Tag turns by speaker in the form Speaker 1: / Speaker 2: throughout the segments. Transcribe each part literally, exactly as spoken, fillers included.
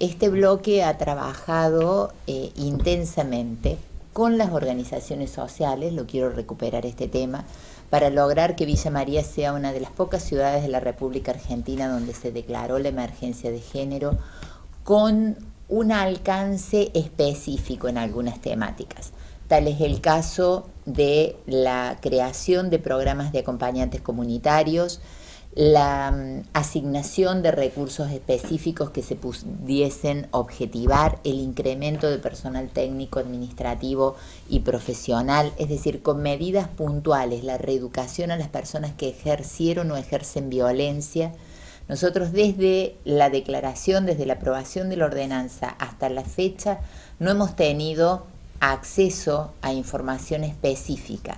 Speaker 1: este bloque ha trabajado eh, intensamente con las organizaciones sociales, lo quiero recuperar este tema, para lograr que Villa María sea una de las pocas ciudades de la República Argentina donde se declaró la emergencia de género con un alcance específico en algunas temáticas. Tal es el caso de la creación de programas de acompañantes comunitarios, la um, asignación de recursos específicos que se pudiesen objetivar, el incremento de personal técnico, administrativo y profesional, es decir, con medidas puntuales, la reeducación a las personas que ejercieron o ejercen violencia. Nosotros desde la declaración, desde la aprobación de la ordenanza hasta la fecha, no hemos tenido acceso a información específica.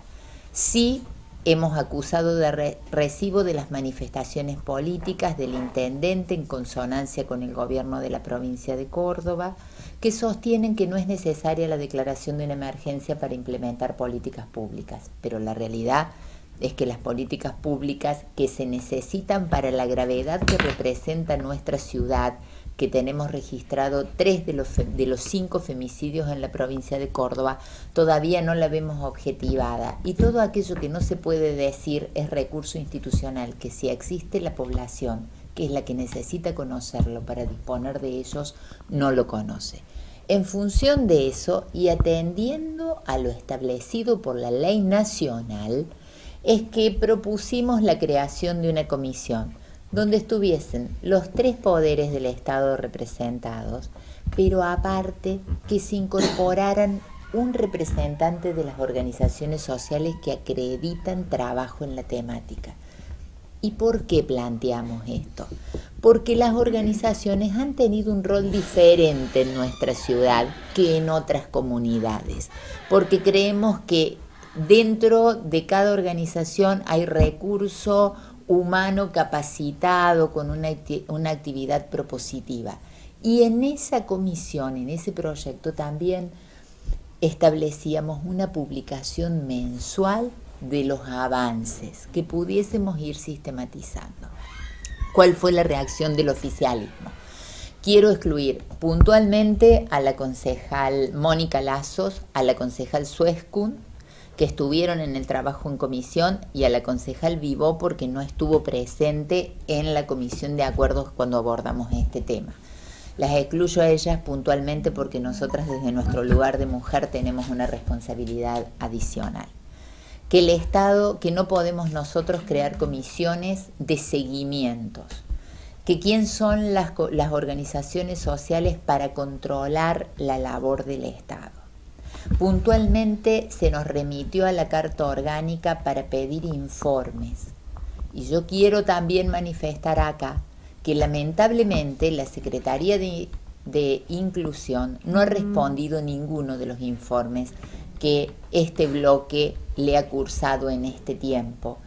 Speaker 1: Sí hemos acusado de re recibo de las manifestaciones políticas del intendente en consonancia con el gobierno de la provincia de Córdoba, que sostienen que no es necesaria la declaración de una emergencia para implementar políticas públicas, pero la realidad es que las políticas públicas que se necesitan para la gravedad que representa nuestra ciudad, que tenemos registrado tres de los, de los cinco femicidios en la provincia de Córdoba, todavía no la vemos objetivada. Y todo aquello que no se puede decir es recurso institucional, que si existe la población, que es la que necesita conocerlo para disponer de ellos, no lo conoce. En función de eso y atendiendo a lo establecido por la ley nacional, es que propusimos la creación de una comisión donde estuviesen los tres poderes del Estado representados, pero aparte que se incorporaran un representante de las organizaciones sociales que acreditan trabajo en la temática. ¿Y por qué planteamos esto? Porque las organizaciones han tenido un rol diferente en nuestra ciudad que en otras comunidades, porque creemos que dentro de cada organización hay recurso humano capacitado con una, una actividad propositiva. Y en esa comisión, en ese proyecto también establecíamos una publicación mensual de los avances que pudiésemos ir sistematizando. ¿Cuál fue la reacción del oficialismo? Quiero excluir puntualmente a la concejal Mónica Lazos, a la concejal Suescun, que estuvieron en el trabajo en comisión, y a la concejal Vivó porque no estuvo presente en la comisión de acuerdos cuando abordamos este tema. Las excluyo a ellas puntualmente porque nosotras desde nuestro lugar de mujer tenemos una responsabilidad adicional. Que el Estado, que no podemos nosotros crear comisiones de seguimientos, que quién son las, las organizaciones sociales para controlar la labor del Estado. Puntualmente se nos remitió a la Carta Orgánica para pedir informes. Y yo quiero también manifestar acá que lamentablemente la Secretaría de, de Inclusión no ha respondido ninguno de los informes que este bloque le ha cursado en este tiempo.